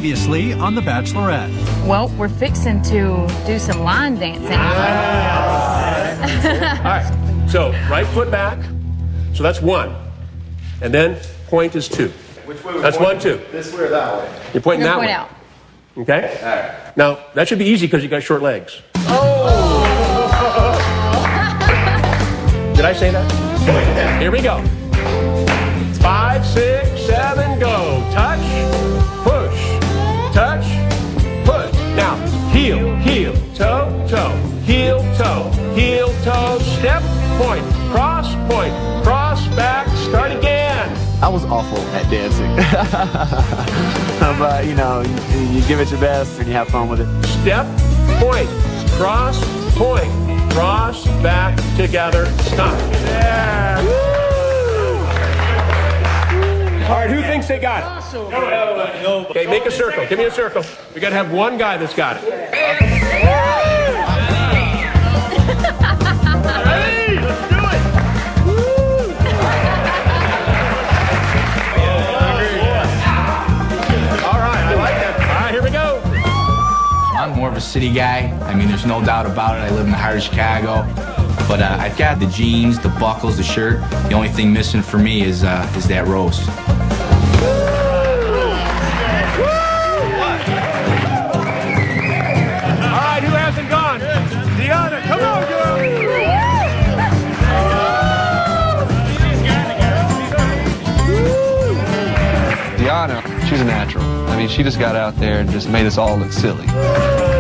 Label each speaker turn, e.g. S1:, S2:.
S1: Previously on The Bachelorette.
S2: Well, we're fixing to do some line dancing.
S3: All right, so right foot back. So that's one. And then point is two.
S4: Which way?
S3: That's 1, 2.
S4: This way or that way?
S3: You're pointing that way.
S2: Out.
S3: Okay?
S4: All right.
S3: Now, that should be easy because you got short legs.
S4: Oh!
S3: Did I say that? Here we go. 5, 6, 7, go. Touch, push, touch, push. Now, heel, heel, toe, toe, heel, toe, step, point, cross, back, start again.
S5: I was awful at dancing. But, you know, you give it your best and you have fun with it.
S3: Step, point, cross, back, together, stop. Yeah. All right, who thinks they got it? Okay, make a circle. Give me a circle. We got to have one guy that's got it. Hey, let's do it. All right, I like that. All right, here we go.
S6: I'm more of a city guy. I mean, there's no doubt about it. I live in the heart of Chicago. But I've got the jeans, the buckles, the shirt. The only thing missing for me is that roast.
S3: All right, who hasn't gone? Deanna, come on, girl.
S7: Deanna, she's a natural. I mean, she just got out there and just made us all look silly.